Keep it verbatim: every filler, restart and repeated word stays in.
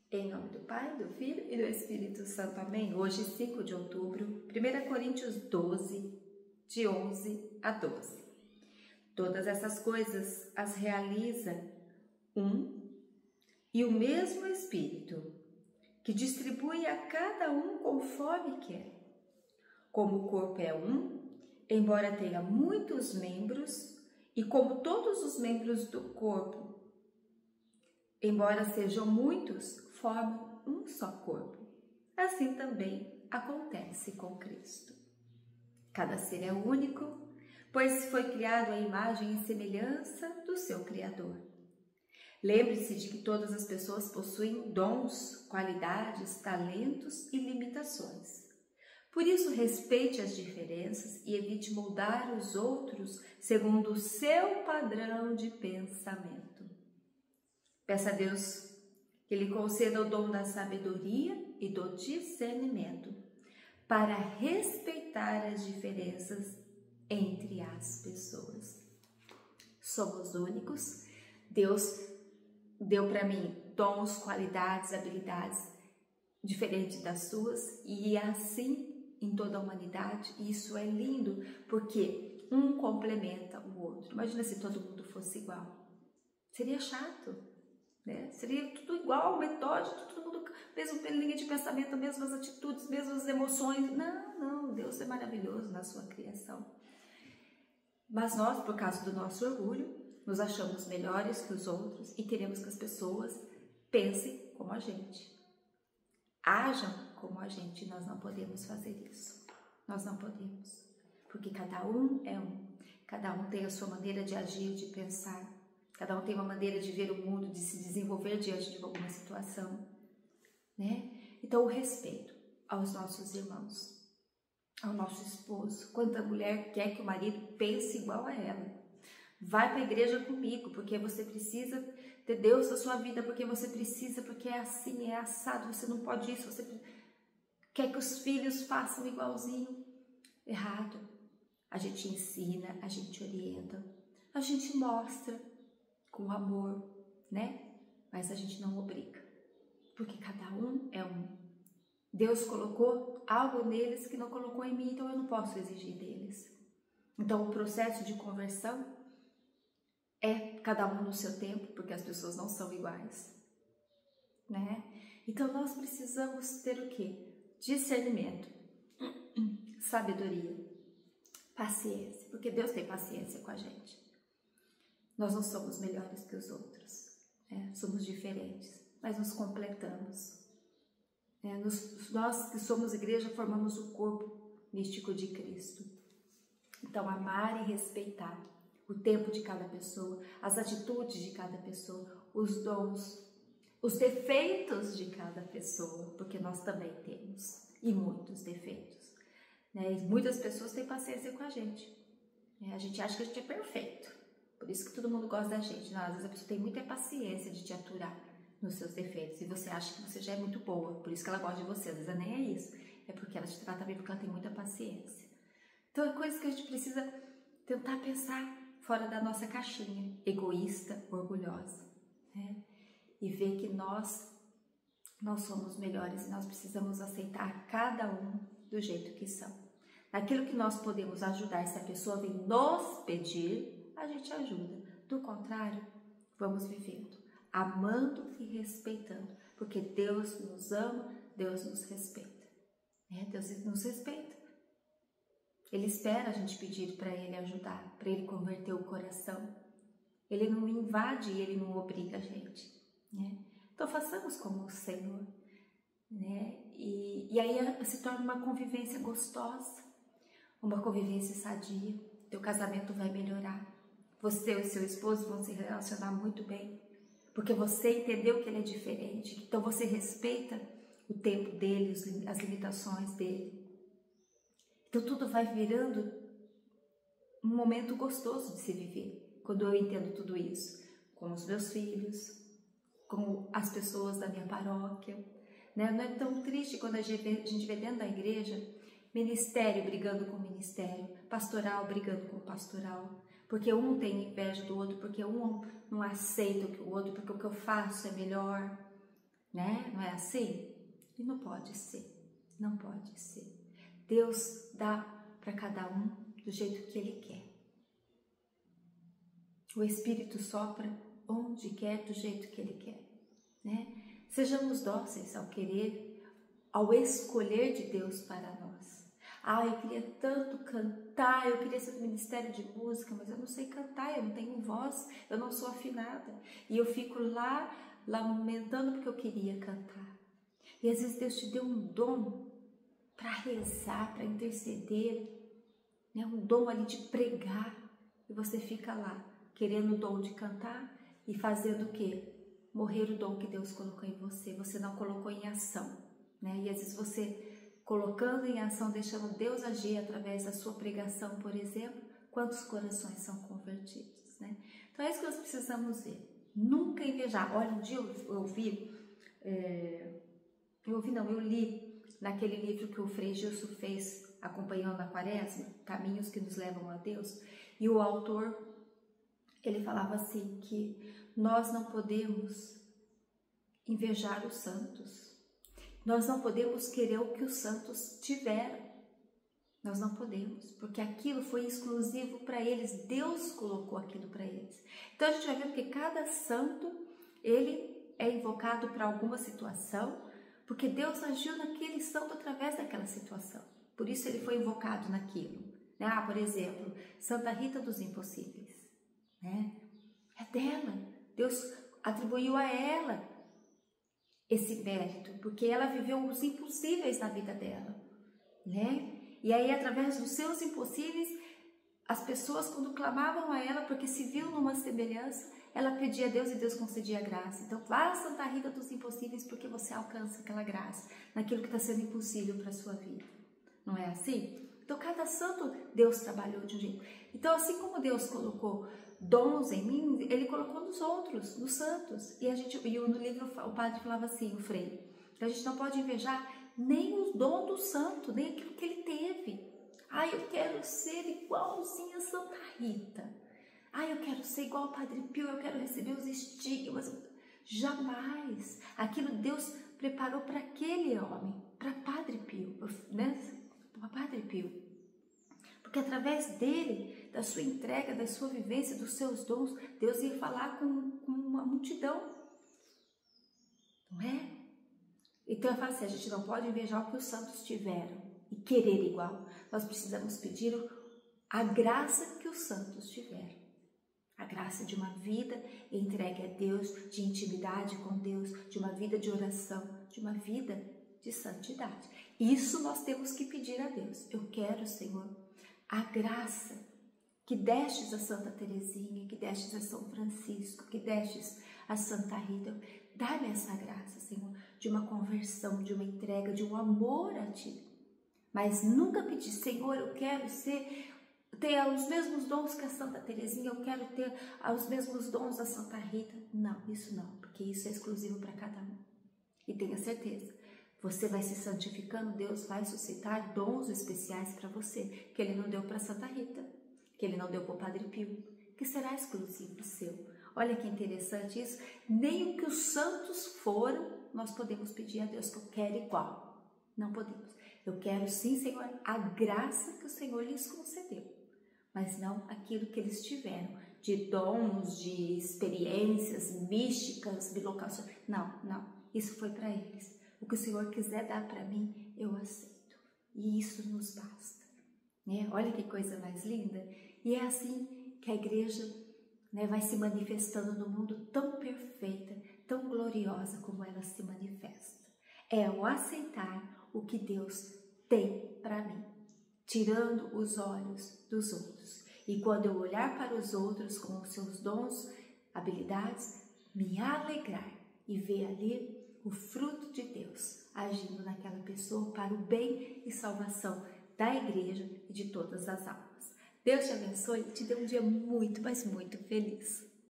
Em nome do Pai, do Filho e do Espírito Santo. Amém. Hoje, cinco de outubro, primeira Coríntios doze, de onze a doze. Todas essas coisas as realiza um e o mesmo Espírito, que distribui a cada um conforme quer. Como o corpo é um, embora tenha muitos membros, e como todos os membros do corpo, embora sejam muitos, formam um só corpo. Assim também acontece com Cristo. Cada ser é único, pois foi criado à imagem e semelhança do seu Criador. Lembre-se de que todas as pessoas possuem dons, qualidades, talentos e limitações. Por isso, respeite as diferenças e evite moldar os outros segundo o seu padrão de pensamento. Peça a Deus que Ele conceda o dom da sabedoria e do discernimento para respeitar as diferenças entre as pessoas. Somos únicos. Deus deu para mim dons, qualidades, habilidades diferentes das suas e assim em toda a humanidade. E isso é lindo porque um complementa o outro. Imagina se todo mundo fosse igual. Seria chato. Né? Seria tudo igual, metódico, todo mundo, mesma linha de pensamento, mesmas atitudes, mesmas emoções. Não, não, Deus é maravilhoso na sua criação. Mas nós, por causa do nosso orgulho, nos achamos melhores que os outros e queremos que as pessoas pensem como a gente, ajam como a gente. Nós não podemos fazer isso. Nós não podemos, porque cada um é um, cada um tem a sua maneira de agir, de pensar. Cada um tem uma maneira de ver o mundo, de se desenvolver diante de alguma situação, né? Então, o respeito aos nossos irmãos, ao nosso esposo. Quanta mulher quer que o marido pense igual a ela? Vai para a igreja comigo, porque você precisa ter Deus na sua vida, porque você precisa, porque é assim, é assado, você não pode isso, você quer que os filhos façam igualzinho. Errado. A gente ensina, a gente orienta, a gente mostra, com amor, né? Mas a gente não obriga, porque cada um é um. Deus colocou algo neles que não colocou em mim, então eu não posso exigir deles. Então o processo de conversão é cada um no seu tempo, porque as pessoas não são iguais, né? Então nós precisamos ter o quê? Discernimento, sabedoria, paciência, porque Deus tem paciência com a gente. Nós não somos melhores que os outros, né? Somos diferentes, mas nos completamos. Né? Nos, nós que somos igreja formamos o corpo místico de Cristo. Então, amar e respeitar o tempo de cada pessoa, as atitudes de cada pessoa, os dons, os defeitos de cada pessoa, porque nós também temos, e muitos defeitos. Né? E muitas pessoas têm paciência com a gente. Né? A gente acha que a gente é perfeito. Por isso que todo mundo gosta da gente. Não, às vezes a pessoa tem muita paciência de te aturar nos seus defeitos. E você acha que você já é muito boa. Por isso que ela gosta de você. Às vezes nem é isso. É porque ela te trata bem, porque ela tem muita paciência. Então é coisa que a gente precisa tentar pensar fora da nossa caixinha. Egoísta, orgulhosa. Né? E ver que nós, nós somos melhores. E nós precisamos aceitar cada um do jeito que são. Naquilo que nós podemos ajudar, se a pessoa vem nos pedir, a gente ajuda. Do contrário, vamos vivendo, amando e respeitando, porque Deus nos ama, Deus nos respeita. Né? Deus nos respeita. Ele espera a gente pedir para Ele ajudar, para Ele converter o coração. Ele não invade e Ele não obriga a gente. Né? Então façamos como o Senhor. Né? E, e aí se torna uma convivência gostosa, uma convivência sadia. Teu casamento vai melhorar. Você e seu esposo vão se relacionar muito bem, porque você entendeu que ele é diferente, então você respeita o tempo dele, as limitações dele. Então tudo vai virando um momento gostoso de se viver, quando eu entendo tudo isso, com os meus filhos, com as pessoas da minha paróquia. Né? Não é tão triste quando a gente vê dentro da igreja ministério brigando com ministério, pastoral brigando com pastoral, porque um tem inveja do outro, porque um não aceita o que o outro, porque o que eu faço é melhor. né? Não é assim? E não pode ser, não pode ser. Deus dá para cada um do jeito que Ele quer. O Espírito sopra onde quer, do jeito que Ele quer, né? Sejamos dóceis ao querer, ao escolher de Deus para nós. Ah, eu queria tanto cantar, eu queria ser do ministério de música, mas eu não sei cantar, eu não tenho voz, eu não sou afinada. E eu fico lá, lamentando porque eu queria cantar. E às vezes Deus te deu um dom para rezar, para interceder, né? Um dom ali de pregar, e você fica lá, querendo o dom de cantar e fazendo o quê? Morrer o dom que Deus colocou em você, você não colocou em ação, né? E às vezes você colocando em ação, deixando Deus agir através da sua pregação, por exemplo, quantos corações são convertidos, né? Então é isso que nós precisamos ver, nunca invejar. Olha, um dia eu, eu ouvi, é, eu ouvi não, eu li naquele livro que o Frei Gilson fez, Acompanhando a Quaresma, Caminhos que nos levam a Deus, e o autor, ele falava assim, que nós não podemos invejar os santos, nós não podemos querer o que os santos tiveram, nós não podemos, porque aquilo foi exclusivo para eles, Deus colocou aquilo para eles. Então a gente vai ver que cada santo, ele é invocado para alguma situação, porque Deus agiu naquele santo através daquela situação, por isso ele foi invocado naquilo, né? Ah, por exemplo, Santa Rita dos Impossíveis, né? É dela, Deus atribuiu a ela esse mérito, porque ela viveu os impossíveis na vida dela, né? E aí, através dos seus impossíveis, as pessoas, quando clamavam a ela, porque se viu numa semelhança, ela pedia a Deus e Deus concedia a graça. Então, vá a Santa Rita dos Impossíveis, porque você alcança aquela graça, naquilo que está sendo impossível para a sua vida. Não é assim? Então, cada santo, Deus trabalhou de um jeito. Então, assim como Deus colocou dons em mim, Ele colocou nos outros, nos santos. E a gente, e no livro o padre falava assim, o Frei, que a gente não pode invejar nem o dom do santo, nem aquilo que ele teve. Ah, eu quero ser igualzinho a Santa Rita. Ah, eu quero ser igual ao Padre Pio, eu quero receber os estigmas. Jamais. Aquilo Deus preparou para aquele homem, para Padre Pio, né? Para Padre Pio. Porque através dele, da sua entrega, da sua vivência, dos seus dons, Deus ia falar com, com uma multidão. Não é? Então eu falo assim, a gente não pode invejar o que os santos tiveram e querer igual. Nós precisamos pedir a graça que os santos tiveram. A graça de uma vida entregue a Deus, de intimidade com Deus, de uma vida de oração, de uma vida de santidade. Isso nós temos que pedir a Deus. Eu quero, Senhor, a graça que destes a Santa Teresinha, que destes a São Francisco, que destes a Santa Rita. Dá-me essa graça, Senhor, de uma conversão, de uma entrega, de um amor a Ti. Mas nunca pedir, Senhor, eu quero ser, ter os mesmos dons que a Santa Teresinha, eu quero ter os mesmos dons da Santa Rita. Não, isso não, porque isso é exclusivo para cada um. E tenha certeza, você vai se santificando, Deus vai suscitar dons especiais para você, que Ele não deu para Santa Rita, que Ele não deu para o Padre Pio, que será exclusivo seu. Olha que interessante isso, nem o que os santos foram, nós podemos pedir a Deus que eu quero igual. Não podemos. Eu quero sim, Senhor, a graça que o Senhor lhes concedeu, mas não aquilo que eles tiveram, de dons, de experiências místicas, bilocações. Não, não, isso foi para eles. O que o Senhor quiser dar para mim, eu aceito. E isso nos basta. Né? Olha que coisa mais linda. E é assim que a igreja, né, vai se manifestando no mundo tão perfeita, tão gloriosa como ela se manifesta. É o aceitar o que Deus tem para mim, tirando os olhos dos outros. E quando eu olhar para os outros com os seus dons, habilidades, me alegrar e ver ali o fruto de Deus agindo naquela pessoa para o bem e salvação da igreja e de todas as almas. Deus te abençoe e te dê um dia muito, mas muito feliz.